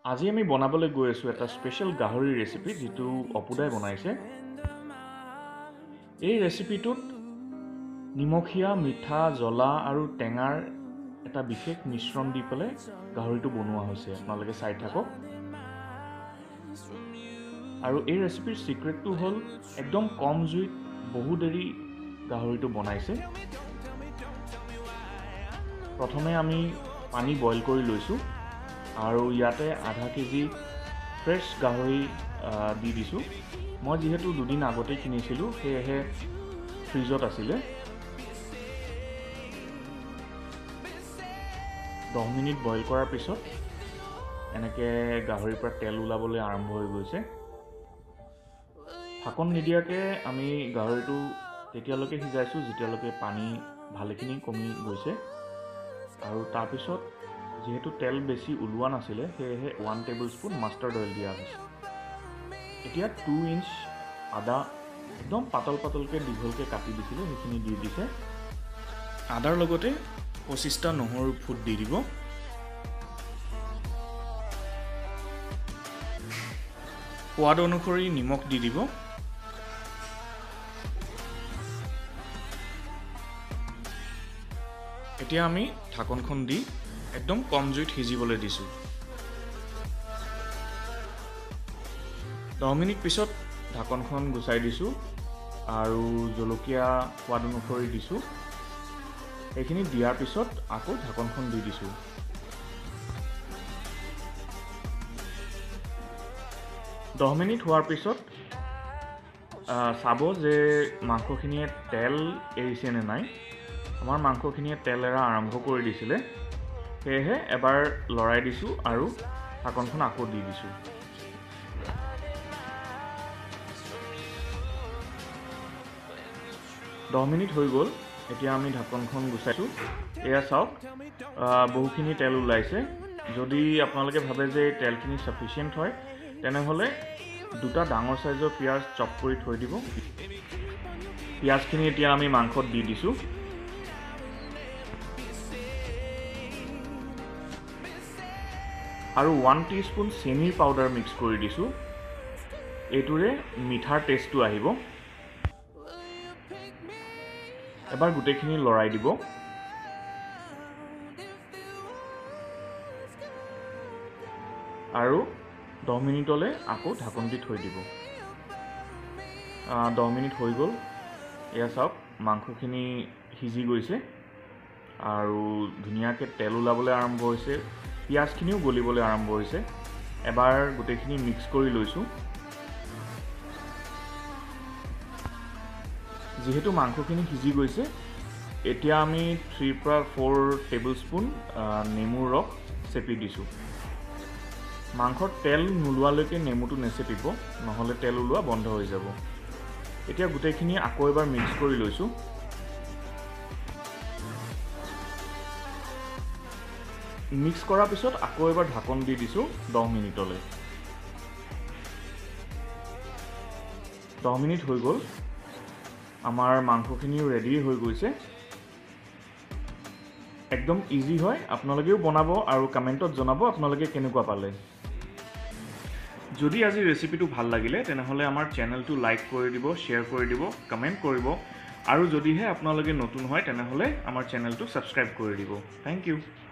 আজি আমি বনাবলৈ গৈ আছোঁ এটা স্পেচিয়েল গাহৰি ৰেচিপি যিটো অপুদাই বনাইছে। এই ৰেচিপিটোত নিমখীয়া, মিঠা, জ্বলা আৰু টেঙাৰ এটা বিশেষ মিশ্ৰণ দি পেলাই গাহৰিটো বনোৱা হৈছে। আপোনালোকে চাই থাকক। আৰু এই ৰেচিপিৰ সিক্ৰেটটো হ'ল একদম কম জুইত বহু দেৰি গাহৰিটো বনাইছে। প্ৰথমে আমি পানী বইল কৰি লৈছোঁ আৰু ইয়াতে আধা কেজি ফ্ৰেছ গাহৰি দি দিছোঁ। মই যিহেতু দুদিন আগতে কিনিছিলোঁ সেয়েহে ফ্ৰিজত আছিলে। 10 মিনিট বইল কৰাৰ পিছত এনেকৈ গাহৰিৰ পৰা তেল ওলাবলৈ আৰম্ভ হৈ গৈছে। ঢাকন নিদিয়াকৈ আমি গাহৰিটো তেতিয়ালৈকে সিজাইছোঁ যেতিয়ালৈকে পানী ভালেখিনি কমি গৈছে। আৰু তাৰপিছত যেহেতু তেল বেছি ওলোৱা নাছিলে সেয়েহে 1 টেবুল স্পুন মাষ্টাৰ্ড অইল দিয়া হৈছে। এতিয়া 2 ইঞ্চ আদা একদম পাতল পাতলকৈ দীঘলকৈ কাটি দিছিলে সেইখিনি দি দিছে। আদাৰ লগতে 25টা নহৰু ফুট দি দিব। সোৱাদ অনুসৰি নিমখ দি দিব। এতিয়া আমি ঢাকনখন দি একদম কম জুইত সিজিবলৈ দিছোঁ। 10 মিনিট পিছত ঢাকনখন গুচাই দিছোঁ আৰু জলকীয়া সোৱাদ অনুসৰি দিছোঁ। এইখিনি দিয়াৰ পিছত আকৌ ঢাকনখন দি দিছোঁ। দহ মিনিট হোৱাৰ পিছত চাব যে মাংসখিনিয়ে তেল এৰিছে নে নাই। আমাৰ মাংসখিনিয়ে তেল এৰা আৰম্ভ কৰি দিছিলে, সেয়েহে এবাৰ লৰাই দিছোঁ আৰু ঢাকনখন আকৌ দি দিছোঁ। দহ মিনিট হৈ গ'ল। এতিয়া আমি ঢাকনখন গুচাইছোঁ। এয়া চাওক, বহুখিনি তেল ওলাইছে। যদি আপোনালোকে ভাবে যে তেলখিনি সাফিচিয়েণ্ট হয় তেনেহ'লে 2টা ডাঙৰ সাইজৰ পিঁয়াজ চপ কৰি থৈ দিব। পিঁয়াজখিনি এতিয়া আমি মাংসত দি দিছোঁ। আৰু 1 টিস্পুন চেনিৰ পাউডাৰ মিক্স কৰি দিছোঁ। এইটোৰে মিঠাৰ টেষ্টটো আহিব। এবাৰ গোটেইখিনি লৰাই দিব। আৰু 10 মিনিটলৈ আকৌ ঢাকন দি থৈ দিব। 10 মিনিট হৈ গ'ল। এয়া চাওক, মাংসখিনি সিজি গৈছে আৰু ধুনীয়াকৈ তেল ওলাবলৈ আৰম্ভ হৈছে। পিঁয়াজখিনিও গলিবলৈ আৰম্ভ হৈছে। এবাৰ গোটেইখিনি মিক্স কৰি লৈছোঁ। যিহেতু মাংসখিনি সিজি গৈছে, এতিয়া আমি 3 পৰা 4 টেবুল স্পুন নেমুৰ ৰস চেপি দিছোঁ। মাংসত তেল নোলোৱালৈকে নেমুটো নেচেপিব, নহ'লে তেল ওলোৱা বন্ধ হৈ যাব। এতিয়া গোটেইখিনি আকৌ এবাৰ মিক্স কৰি লৈছোঁ। মিক্স কৰাৰ পিছত আকৌ এবাৰ ঢাকন দি দিছোঁ 10 মিনিটলৈ। 10 মিনিট হৈ গ'ল। আমাৰ মাংসখিনিও ৰেডি হৈ গৈছে। একদম ইজি হয়, আপোনালোকেও বনাব আৰু কমেণ্টত জনাব আপোনালোকে কেনেকুৱা পালে। যদি আজি ৰেচিপিটো ভাল লাগিলে তেনেহ'লে আমাৰ চেনেলটো লাইক কৰি দিব, শ্বেয়াৰ কৰি দিব, কমেণ্ট কৰিব আৰু যদিহে আপোনালোকে নতুন হয় তেনেহ'লে আমাৰ চেনেলটো ছাবস্ক্ৰাইব কৰি দিব। Thank U.